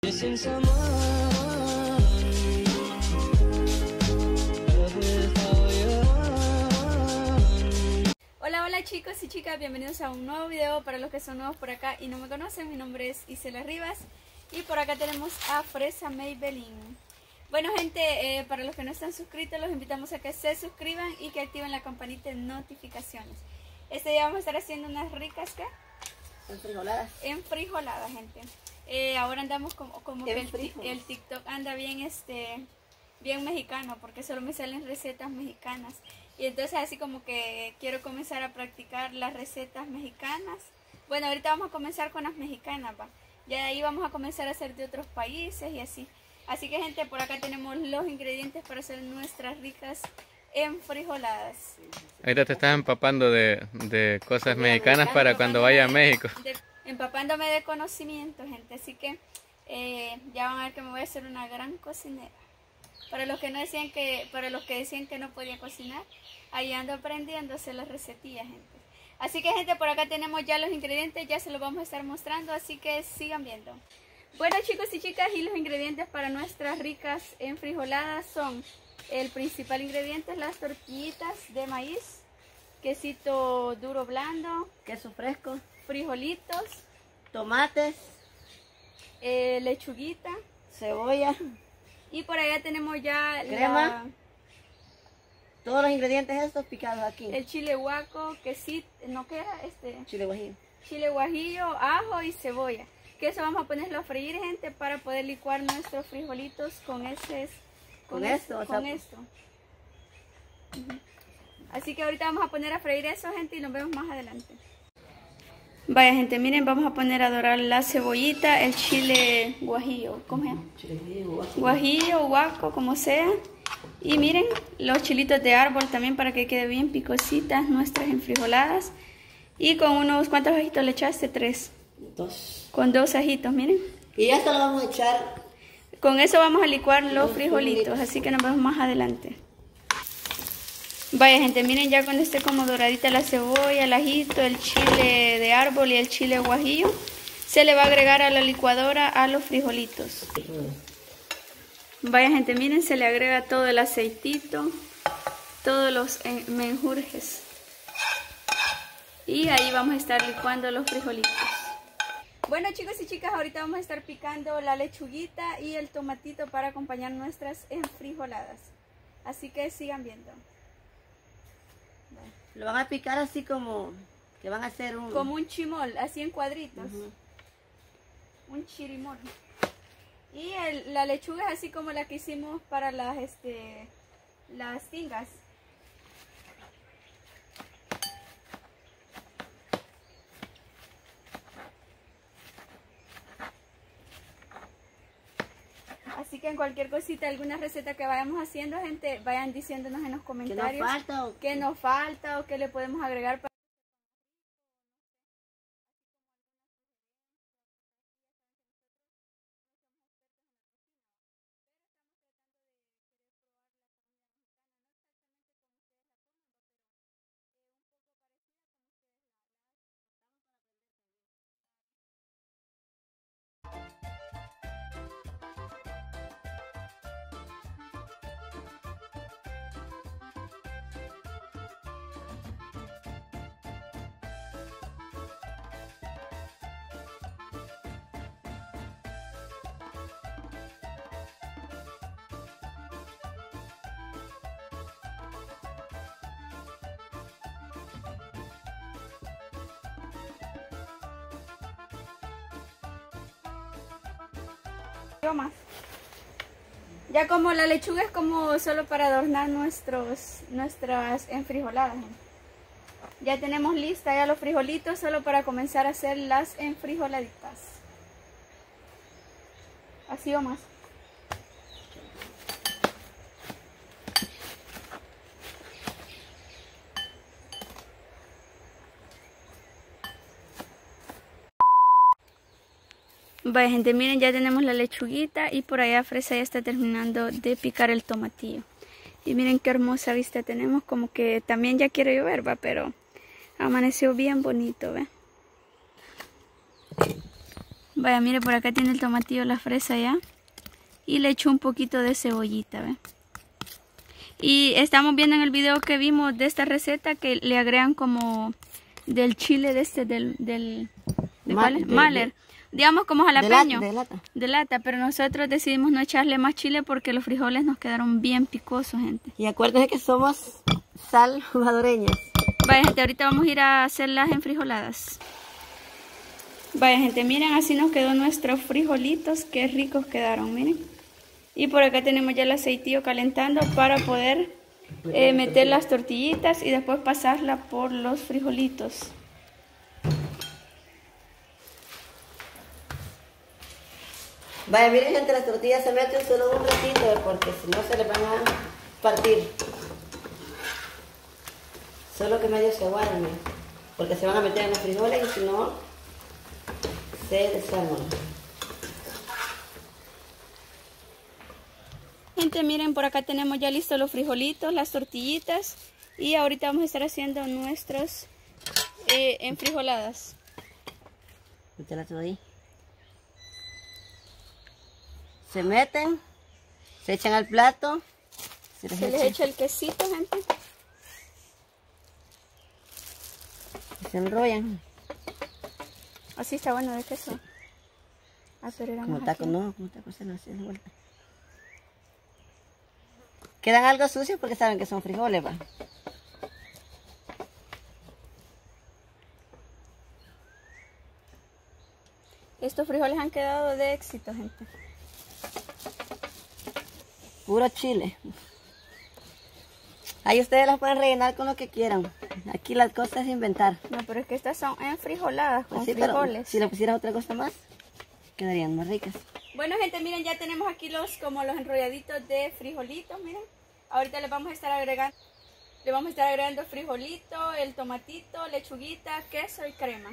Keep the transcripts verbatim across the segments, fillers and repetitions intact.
Hola, hola chicos y chicas, bienvenidos a un nuevo video. Para los que son nuevos por acá y no me conocen, mi nombre es Isela Rivas y por acá tenemos a Fresa Maybelline. Bueno gente, eh, para los que no están suscritos, los invitamos a que se suscriban y que activen la campanita de notificaciones. Este día vamos a estar haciendo unas ricas, ¿qué? Enfrijoladas. Enfrijoladas, gente. Eh, ahora andamos como, como que el, el TikTok anda bien, este, bien mexicano, porque solo me salen recetas mexicanas. Y entonces así como que quiero comenzar a practicar las recetas mexicanas. Bueno, ahorita vamos a comenzar con las mexicanas, va. Ya de ahí vamos a comenzar a hacer de otros países y así. Así que gente, por acá tenemos los ingredientes para hacer nuestras ricas enfrijoladas. Ahorita te estás empapando de, de cosas mexicanas para cuando vaya a México. De, empapándome de conocimiento, gente. Así que eh, ya van a ver que me voy a hacer una gran cocinera. Para los que no decían que, para los que decían que no podía cocinar, ahí ando aprendiendo a hacer las recetillas, gente. Así que gente, por acá tenemos ya los ingredientes, ya se los vamos a estar mostrando, así que sigan viendo. Bueno chicos y chicas, y los ingredientes para nuestras ricas enfrijoladas son: el principal ingrediente es las tortillitas de maíz, quesito duro blando, queso fresco, frijolitos, tomates, eh, lechuguita, cebolla, y por allá tenemos ya crema, la, todos los ingredientes estos picados aquí. el chile guaco, quesito, no que era este, chile guajillo, chile guajillo, ajo y cebolla. Que eso vamos a ponerlo a freír, gente, para poder licuar nuestros frijolitos con ese, con, con esto, esto, con sea, esto. Uh-huh. Así que ahorita vamos a poner a freír eso, gente, y nos vemos más adelante. Vaya gente, miren, vamos a poner a dorar la cebollita, el chile guajillo, ¿cómo se llama? Chile guajillo, guaco. Guajillo, guaco, como sea. Y miren, los chilitos de árbol también para que quede bien picositas nuestras enfrijoladas. Y con unos, ¿cuántos ajitos le echaste? Tres. Dos. Con dos ajitos, miren. Y esto lo vamos a echar. Con eso vamos a licuar los, los frijolitos, frijolitos, así que nos vemos más adelante. Vaya gente, miren ya cuando esté como doradita la cebolla, el ajito, el chile de árbol y el chile guajillo, se le va a agregar a la licuadora a los frijolitos. Vaya gente, miren, se le agrega todo el aceitito, todos los menjurjes. Y ahí vamos a estar licuando los frijolitos. Bueno chicos y chicas, ahorita vamos a estar picando la lechuguita y el tomatito para acompañar nuestras enfrijoladas. Así que sigan viendo. Lo van a picar así como que van a hacer un... Como un chimol, así en cuadritos. Uh-huh. Un chirimol. Y el, la lechuga es así como la que hicimos para las, este, las tingas. Así que en cualquier cosita, alguna receta que vayamos haciendo, gente, vayan diciéndonos en los comentarios ¿Qué nos falta o qué nos falta o qué le podemos agregar para... más. Ya como la lechuga es como solo para adornar nuestros nuestras enfrijoladas. Ya tenemos lista ya los frijolitos solo para comenzar a hacer las enfrijoladitas. Así o más. Vaya gente, miren, ya tenemos la lechuguita y por allá Fresa ya está terminando de picar el tomatillo. Y miren qué hermosa vista tenemos, como que también ya quiere llover, va, pero amaneció bien bonito, ¿ve? Vaya, mire, por acá tiene el tomatillo, la fresa ya. Y le echo un poquito de cebollita, ¿ve? Y estamos viendo en el video que vimos de esta receta que le agregan como del chile de este, del... del ¿de Ma- cuál es? de- Maler. Digamos como De, la- jalapeño. de lata. De lata, pero nosotros decidimos no echarle más chile porque los frijoles nos quedaron bien picosos, gente. Y acuérdense que somos salvadoreños. Vaya, gente, ahorita vamos a ir a hacer las enfrijoladas. Vaya, gente, miren, así nos quedó nuestros frijolitos. Qué ricos quedaron, miren. Y por acá tenemos ya el aceitillo calentando para poder eh, meter las tortillitas y después pasarla por los frijolitos. Vaya, miren gente, las tortillas se meten solo un ratito porque si no se les van a partir. Solo que medio se aguarden, miren, porque se van a meter en los frijoles y si no, se desarman. Gente, miren, por acá tenemos ya listos los frijolitos, las tortillitas. Y ahorita vamos a estar haciendo nuestras eh, enfrijoladas. Métela todo ahí. Se meten, se echan al plato, se les, Se les echa, echa el quesito, gente. y se enrollan. Así está bueno de queso. Ah, pero era Como más taco, aquí. no, como taco se lo hacen vuelta. Quedan algo sucios porque saben que son frijoles, va. Estos frijoles han quedado de éxito, gente. Puro chile. Ahí ustedes las pueden rellenar con lo que quieran. Aquí la cosa es inventar. No, pero es que estas son enfrijoladas con Pues sí, pero frijoles. si le pusieras otra cosa más, quedarían más ricas. Bueno, gente, miren, ya tenemos aquí los como los enrolladitos de frijolitos, miren. Ahorita les vamos a estar agregando, le vamos a estar agregando el frijolito, el tomatito, lechuguita, queso y crema.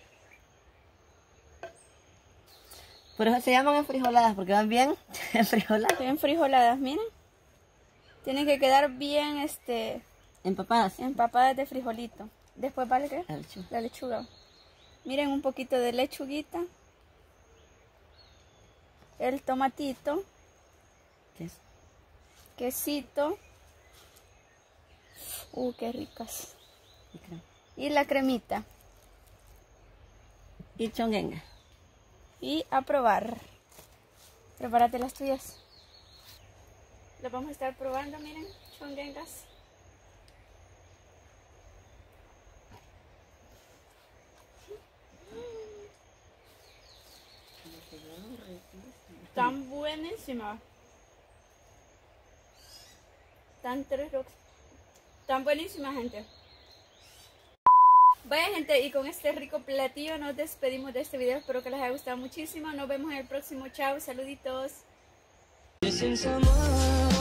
Por eso se llaman enfrijoladas, porque van bien enfrijoladas. Bien frijoladas, miren. Tienen que quedar bien este Empapadas. empapadas de frijolito. Después vale que La lechuga. la lechuga. Miren, un poquito de lechuguita. El tomatito, ¿Qué es? quesito. Uh, qué ricas. Y crema. Y la cremita. Y chonguenga. Y a probar. Prepárate las tuyas. Las vamos a estar probando, miren, chonguengas. Tan buenísima. Tan tres rocks. Tan buenísima, gente. Vaya, gente, y con este rico platillo nos despedimos de este video. Espero que les haya gustado muchísimo. Nos vemos en el próximo. Chao, saluditos. Sin amor.